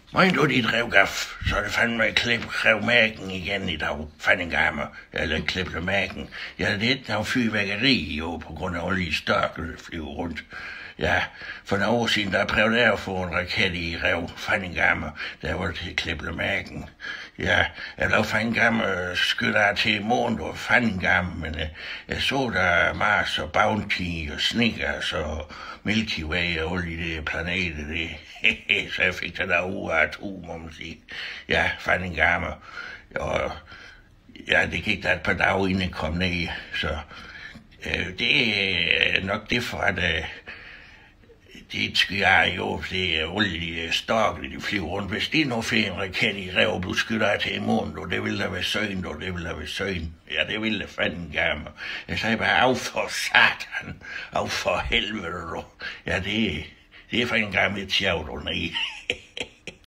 Men du dit revgaf, så er det fandme at klippe revmærken igen i dag. Fanden garme, eller klippe mærken. Ja, det er ikke noget fyrværkeri jo, på grund af alle de størkel, der flyver rundt. Ja, for nogle år siden, der prøvede jeg at få en raket i rev, fanden garme, der var til klippe mærken. Ja, jeg blev fanden garme skudt af til månen, og fanden garme, men jeg så der Mars og Bounty og Snickers og Milky Way og alle de der planeter, det. Så jeg fik det der uge af atom, må man sige. Ja, fanden garme. Og ja, det gik der et par dage, inden jeg kom ned, så det er nok det for, at det skal jeg jo, det er alle de storke, de flyver rundt. Hvis det er noget for en raket i rev, og du skyder til i morgen, og det vil der være søgn, og det vil der være søgn. Ja, det vil der fanden gerne. Jeg sagde bare, af for satan, af for helvede. Ja, det er fanden gerne et sjovt, og nej.